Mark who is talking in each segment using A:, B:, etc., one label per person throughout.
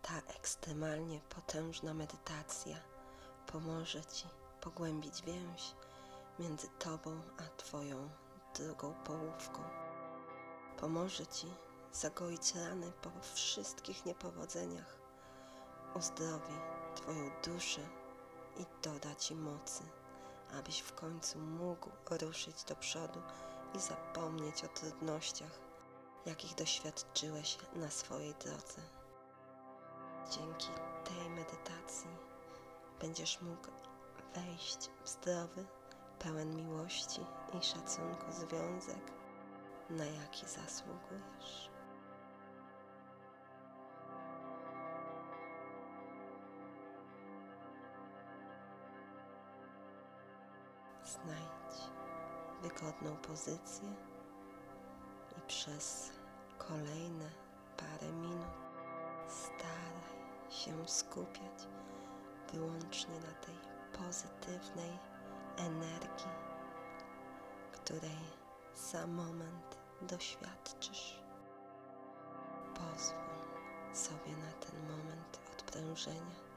A: Ta ekstremalnie potężna medytacja pomoże Ci pogłębić więź między Tobą a Twoją drugą połówką. Pomoże Ci zagoić rany po wszystkich niepowodzeniach, uzdrowi Twoją duszę i doda Ci mocy, abyś w końcu mógł ruszyć do przodu i zapomnieć o trudnościach, jakich doświadczyłeś na swojej drodze. Dzięki tej medytacji będziesz mógł wejść w zdrowy, pełen miłości i szacunku związek, na jaki zasługujesz. Znajdź wygodną pozycję i przez kolejne parę minut staraj się skupiać wyłącznie na tej pozytywnej energii, której za moment doświadczysz. Pozwól sobie na ten moment odprężenia.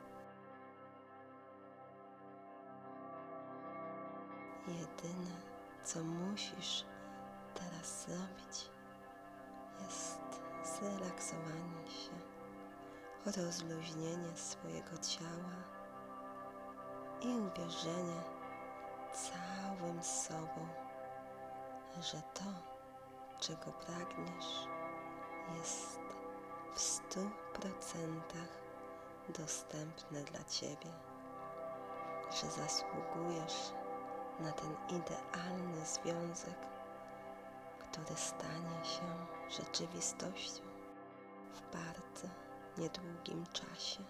A: Jedyne, co musisz teraz zrobić, jest zrelaksowanie się, rozluźnienie swojego ciała i uwierzenie całym sobą, że to, czego pragniesz, jest w 100% dostępne dla Ciebie, że zasługujesz na ten idealny związek, który stanie się rzeczywistością w bardzo niedługim czasie.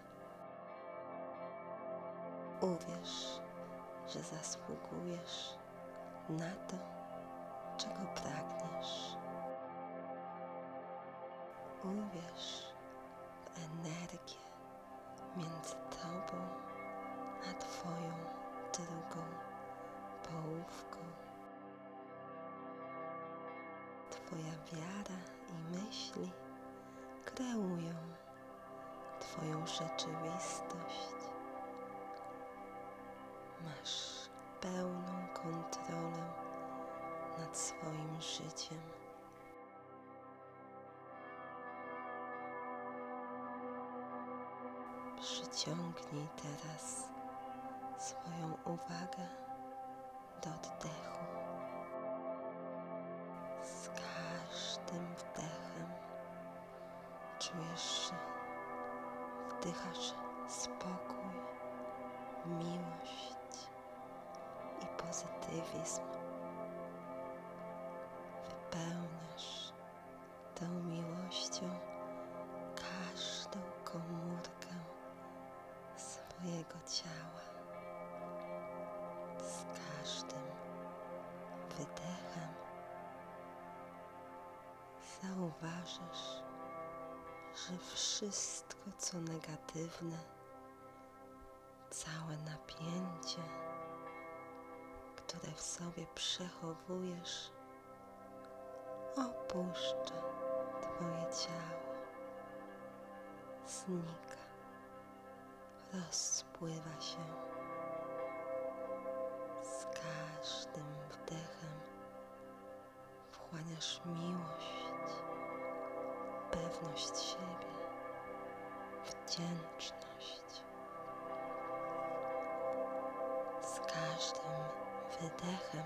A: Uwierz, że zasługujesz na to, czego pragniesz. Uwierz w energię między Tobą a Twoją drugą połówką. Twoja wiara i myśli kreują Twoją rzeczywistość. Masz pełną kontrolę nad swoim życiem. Przyciągnij teraz swoją uwagę do oddechu. Z każdym wdechem czujesz, że wdychasz spokój, miłość i pozytywizm. Wypełniasz tą miłością każdą komórkę swojego ciała. Z każdym wydechem zauważysz, że wszystko, co negatywne, całe napięcie, które w sobie przechowujesz, opuszcza Twoje ciało, znika, rozpływa się. Z każdym wdechem wchłaniasz miłość, pewność siebie, wdzięczność. Z każdym wydechem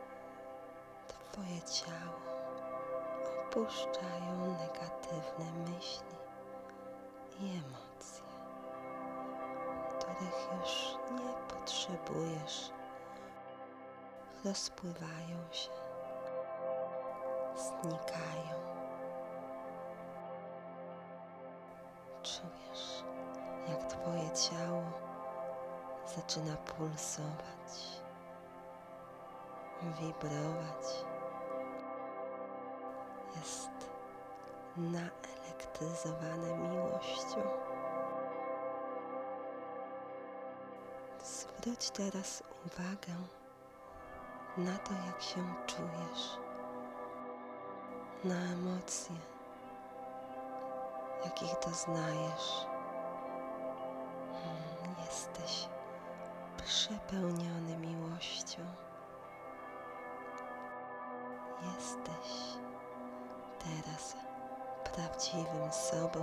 A: Twoje ciało opuszczają negatywne myśli i emocje, których już nie potrzebujesz. Rozpływają się, znikają. Czujesz, jak Twoje ciało zaczyna pulsować, wibrować. Jest naelektryzowane miłością. Zwróć teraz uwagę na to, jak się czujesz, na emocje, jakich doznajesz, Jesteś przepełniony miłością. Jesteś teraz prawdziwym sobą.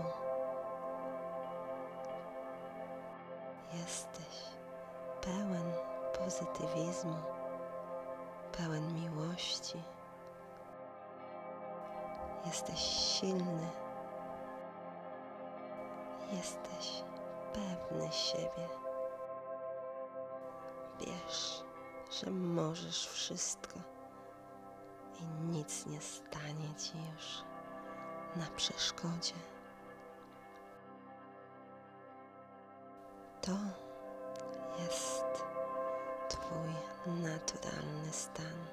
A: Jesteś pełen pozytywizmu, pełen miłości. Jesteś silny. Jesteś pewny siebie. Wiesz, że możesz wszystko i nic nie stanie ci już na przeszkodzie. To jest twój naturalny stan.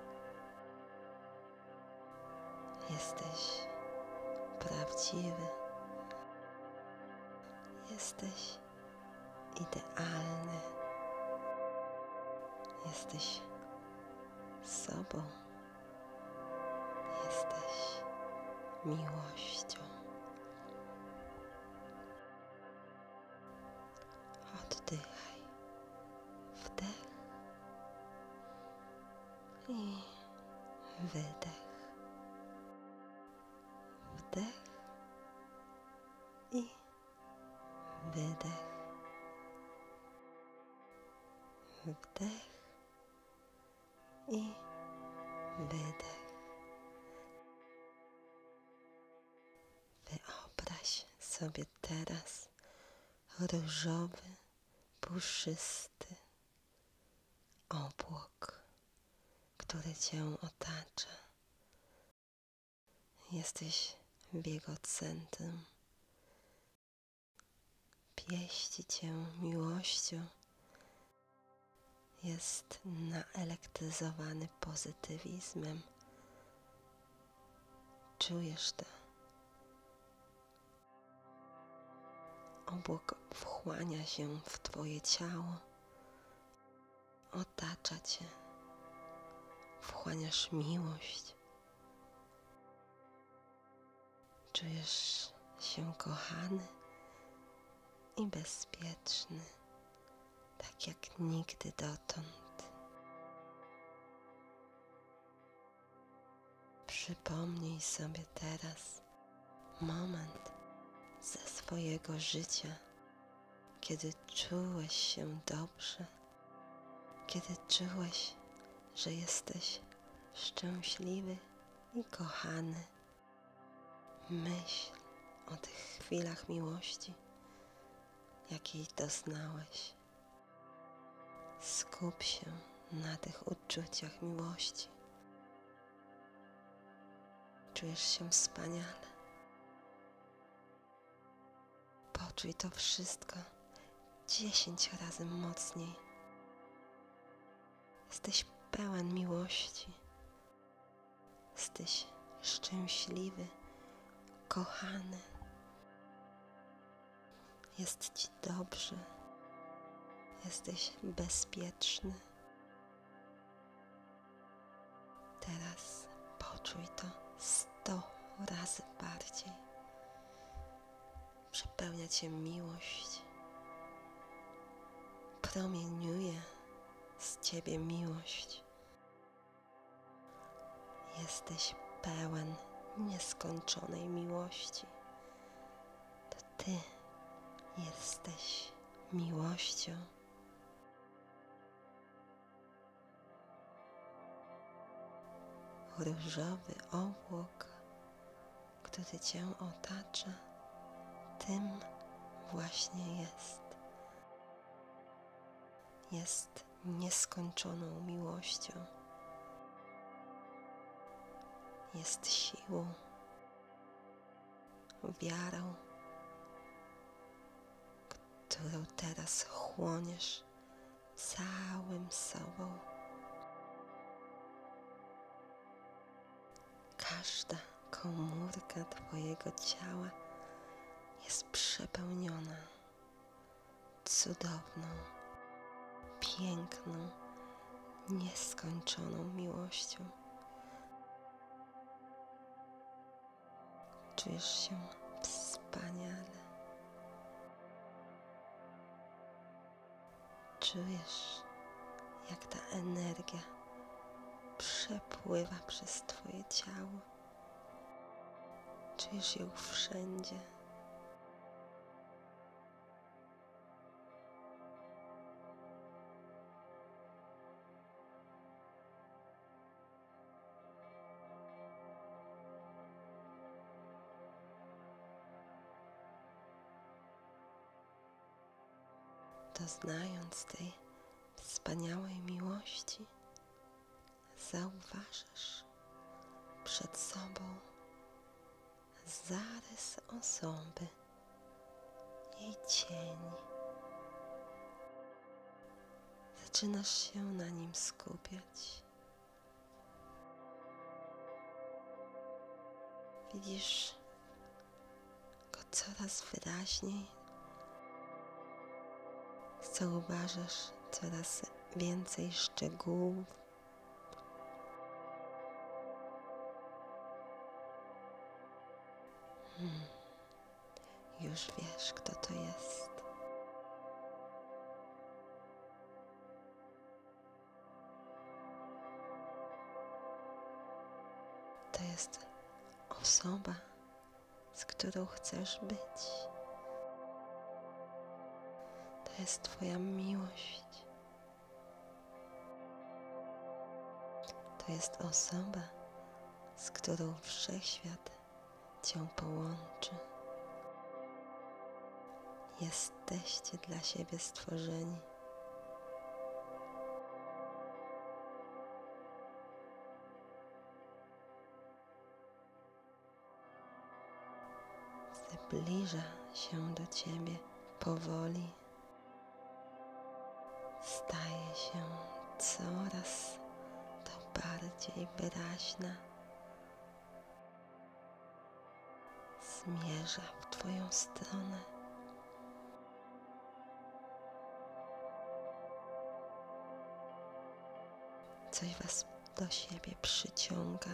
A: Jesteś prawdziwy. Jesteś idealny. Jesteś sobą. Jesteś miłością. Oddychaj. Wdech i wydech. Wdech i wydech. Wdech i wydech. Wyobraź sobie teraz różowy, puszysty obłok, który cię otacza. Jesteś w jego centrum. Pieści cię miłością. Jest naelektryzowany pozytywizmem. Czujesz to. Obłok wchłania się w twoje ciało. Otacza cię. Wchłaniasz miłość. Czujesz się kochany i bezpieczny, tak jak nigdy dotąd. Przypomnij sobie teraz moment ze swojego życia, kiedy czułeś się dobrze, kiedy czułeś, że jesteś szczęśliwy i kochany. Myśl o tych chwilach miłości, jakiej doznałeś. Skup się na tych uczuciach miłości. Czujesz się wspaniale. Poczuj to wszystko 10 razy mocniej. Jesteś pełen miłości. Jesteś szczęśliwy, kochany. Jest ci dobrze. Jesteś bezpieczny. Teraz poczuj to 100 razy bardziej. Przepełnia cię miłość. Promieniuje z ciebie miłość. Jesteś pełen nieskończonej miłości. To ty jesteś miłością. Różowy obłok, który cię otacza, tym właśnie jest. Jest nieskończoną miłością. Jest siłą, wiarą, którą teraz chłoniesz całym sobą. Każda komórka twojego ciała jest przepełniona cudowną, piękną, nieskończoną miłością. Czujesz się wspaniale. Czujesz, jak ta energia przepływa przez Twoje ciało. Czujesz ją wszędzie. Doznając tej wspaniałej miłości, zauważasz przed sobą zarys osoby, jej cień. Zaczynasz się na nim skupiać. Widzisz go coraz wyraźniej. Zauważasz coraz więcej szczegółów. Już wiesz, kto to jest. To jest osoba, z którą chcesz być. To jest Twoja miłość. To jest osoba, z którą Wszechświat Cię połączy. Jesteście dla siebie stworzeni. Zbliża się do Ciebie powoli. Staje się coraz to bardziej wyraźna. Zmierza w Twoją stronę. Coś Was do siebie przyciąga.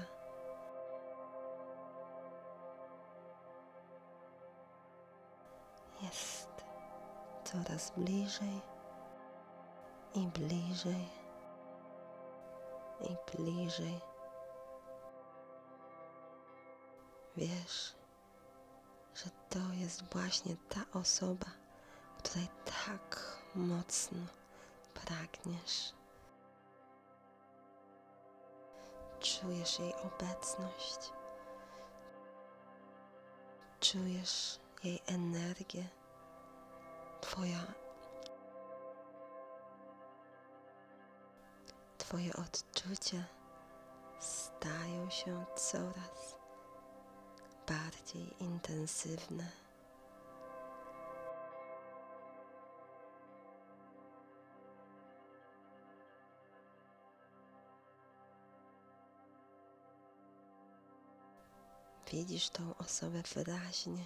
A: Jest coraz bliżej i bliżej i bliżej. Wiesz, że to jest właśnie ta osoba, której tak mocno pragniesz. Czujesz jej obecność, czujesz jej energię. Twoje odczucia stają się coraz bardziej intensywne. Widzisz tą osobę wyraźnie.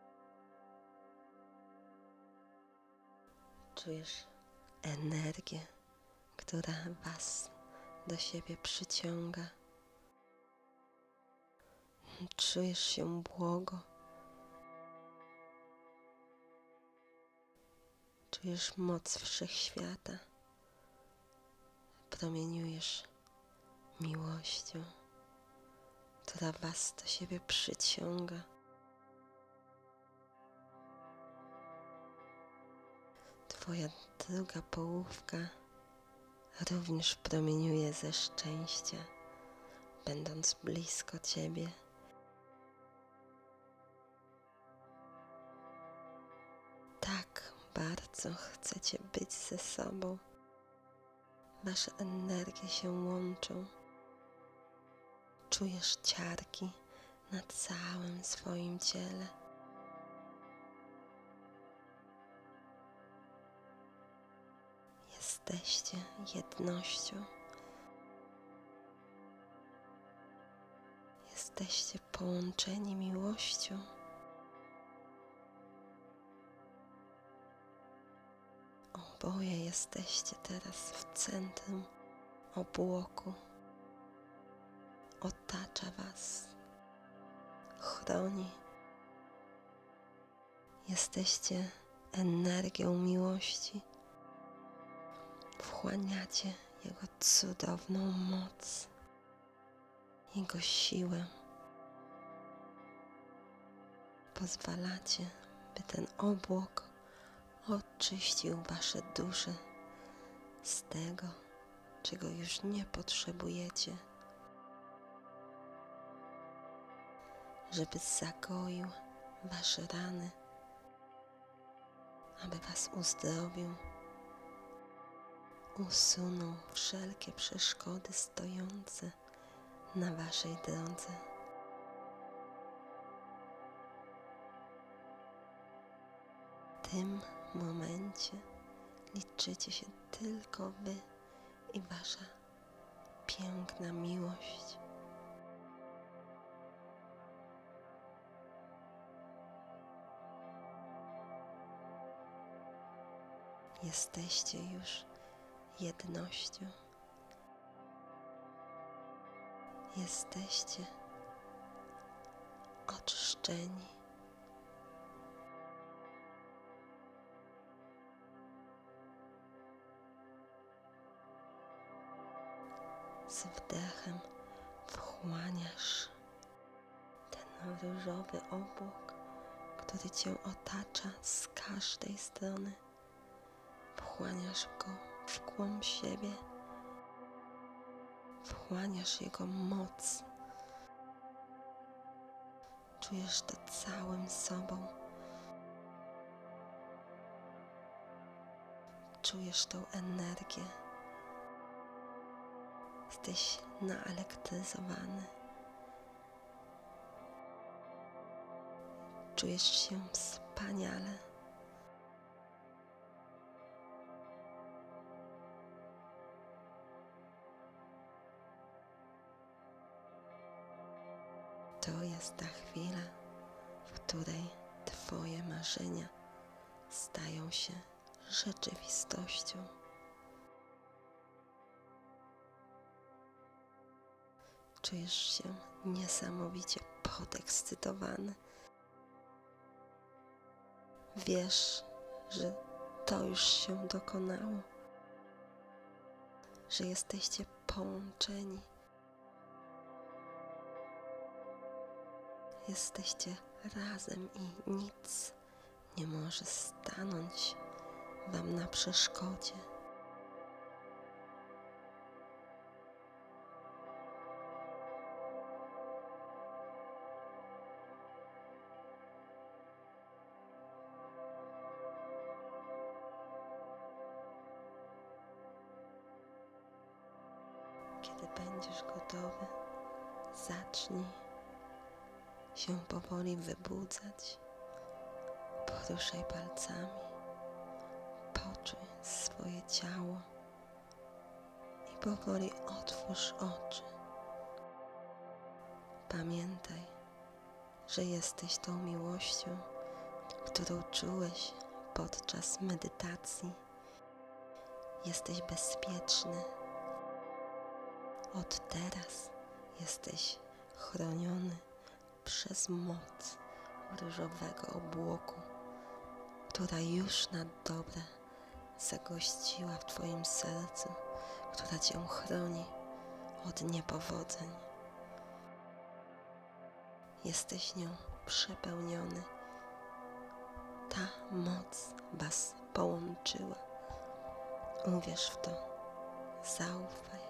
A: Czujesz energię, która Was do siebie przyciąga. Czujesz się błogo. Czujesz moc Wszechświata. Promieniujesz miłością, która Was do siebie przyciąga. Twoja druga połówka również promieniuje ze szczęścia, będąc blisko Ciebie. Tak bardzo chcecie być ze sobą. Wasze energie się łączą. Czujesz ciarki na całym swoim ciele. Jesteście jednością. Jesteście połączeni miłością. Oboje jesteście teraz w centrum obłoku. Otacza Was, chroni. Jesteście energią miłości. wchłaniacie Jego cudowną moc, Jego siłę. Pozwalacie, by ten obłok oczyścił wasze dusze z tego, czego już nie potrzebujecie, żeby zagoił wasze rany, aby was uzdrowił, usunął wszelkie przeszkody stojące na waszej drodze. W tym momencie liczycie się tylko wy i wasza piękna miłość. Jesteście już jednością. Jesteście oczyszczeni. Z wdechem wchłaniasz ten różowy obłok, który cię otacza z każdej strony. Wchłaniasz go w głąb siebie. Wchłaniasz Jego moc. Czujesz to całym sobą. Czujesz tą energię. Jesteś naelektryzowany. Czujesz się wspaniale. To jest ta chwila, w której Twoje marzenia stają się rzeczywistością. Czujesz się niesamowicie podekscytowany. Wiesz, że to już się dokonało, że jesteście połączeni. Jesteście razem i nic nie może stanąć wam na przeszkodzie. Kiedy będziesz gotowy, zacznij się powoli wybudzać. Poruszaj palcami, poczuj swoje ciało i powoli otwórz oczy. Pamiętaj, że jesteś tą miłością, którą czułeś podczas medytacji. Jesteś bezpieczny. Od teraz jesteś chroniony przez moc różowego obłoku, która już na dobre zagościła w Twoim sercu, która Cię chroni od niepowodzeń. Jesteś nią przepełniony. Ta moc Was połączyła. Uwierz w to. Zaufaj.